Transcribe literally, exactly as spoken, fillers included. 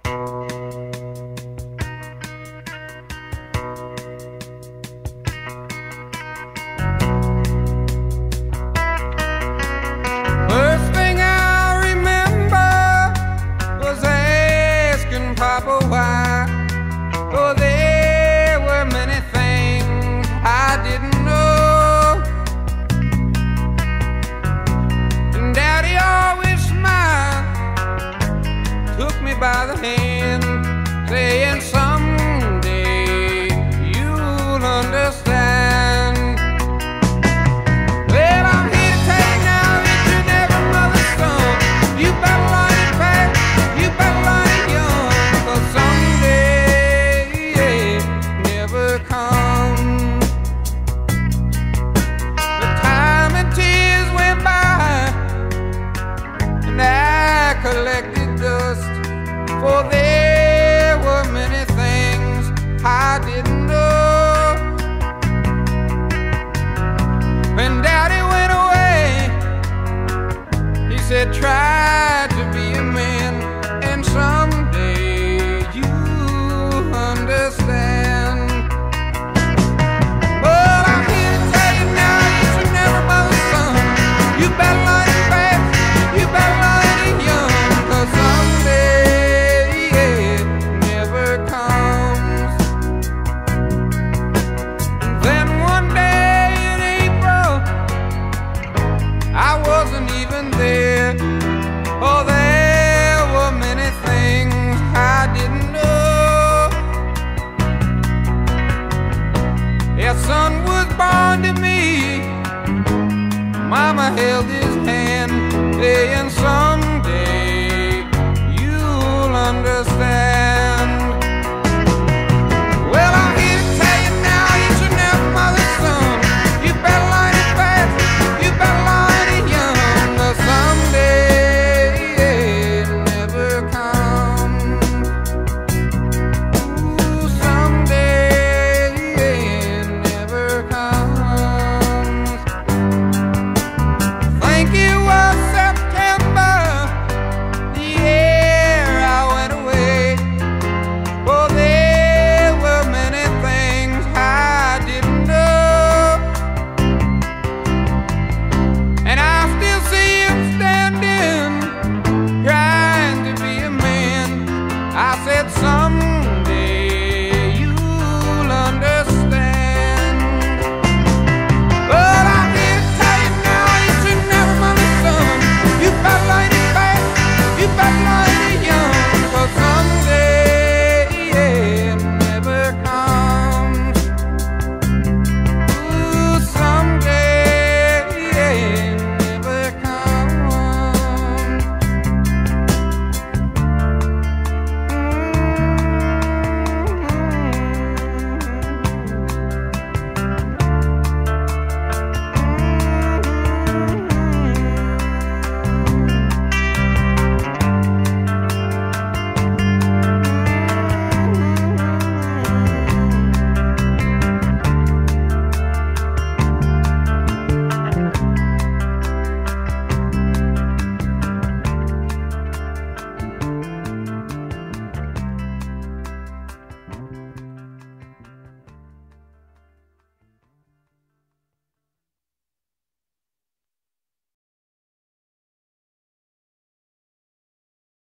First thing I remember was asking Papa why. Oh, there were many things I didn't know. And Daddy always smiled, took me by the hand, saying someday you'll understand. Well, I'm here to tell you now that you're never mother's son. You better learn it fast, you better learn it young, 'cause someday it never comes. The time and tears went by, and I collected dust, for there were many things I didn't know. When Daddy went away, he said, try to be a man, and someday you'll understand. But I'm here to tell you now that you're never mother's son. You better learn it fast, you better learn it young, 'cause someday it never comes. And then one day in April, I wasn't even there. Oh, there were many things I didn't know. A son was born to me, Mama held his hand, saying, son,